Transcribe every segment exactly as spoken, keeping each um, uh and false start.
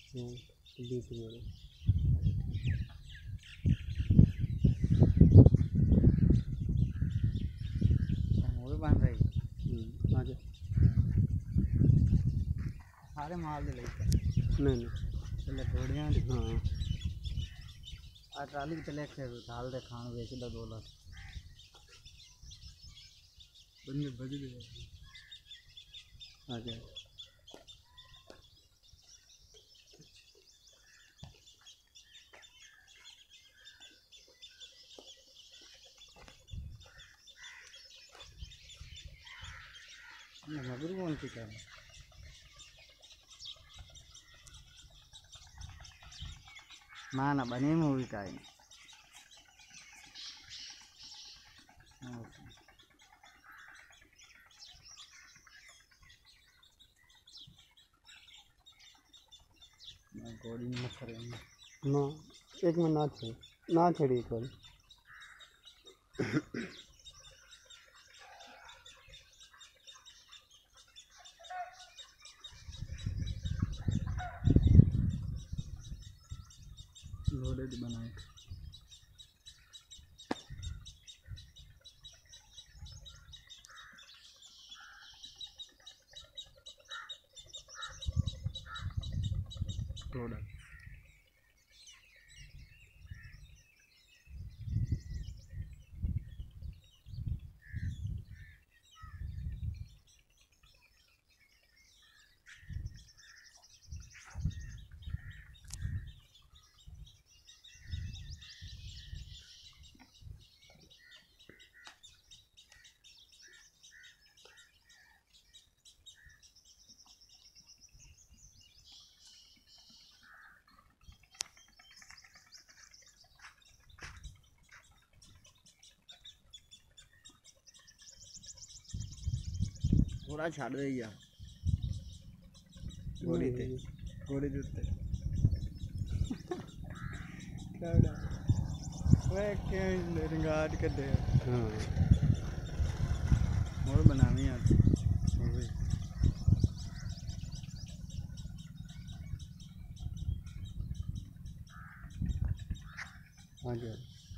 बीस जोड़े वो भी बन रही आगे सारे माल दे लेके नहीं नहीं चले घोड़ियां हाँ आ ट्राली चले के ढाल दे खान बेच दो दो लाख बंदे बज गए आगे मगर कौन सी कर ना ना बने मूवी का है गोड़ी में करेंगे ना एक में ना छे ना छेड़ी कल घोड़े बनाए थोड़ा थोड़ा छाड़ दे यार घोड़ी थे घोड़ी जुटते क्या वे क्या रिंगाट कर दे हाँ और बनानी आती आगे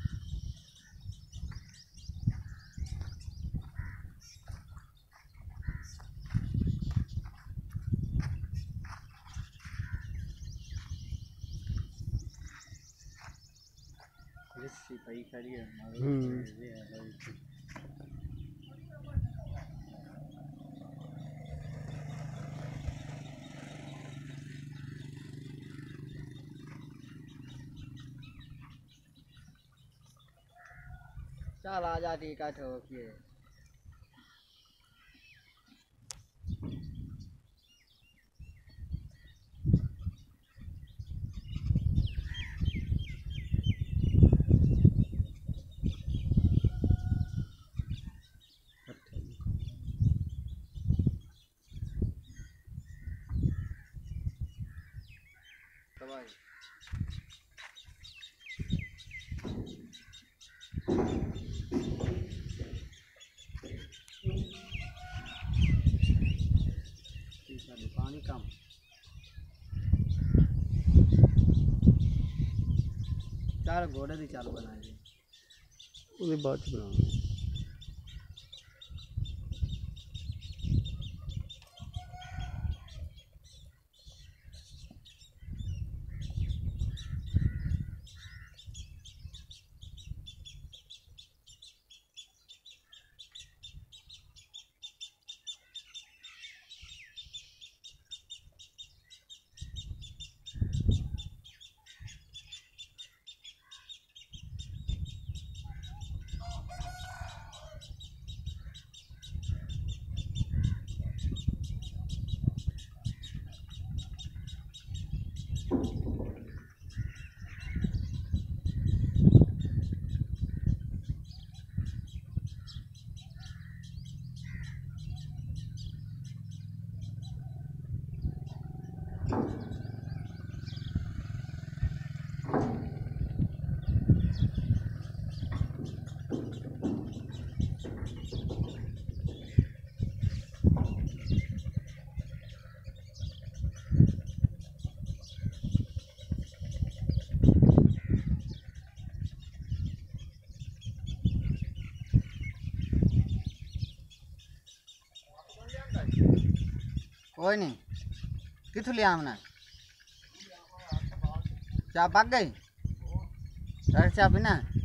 सिपाही खड़ी है चल आ जा टीका ठोकिए पानी कम चार घोड़े की चाल बनाए उन्हें बाद च बनाना कोई नहीं किथों लिया हमने चाय पक गई चाय पीना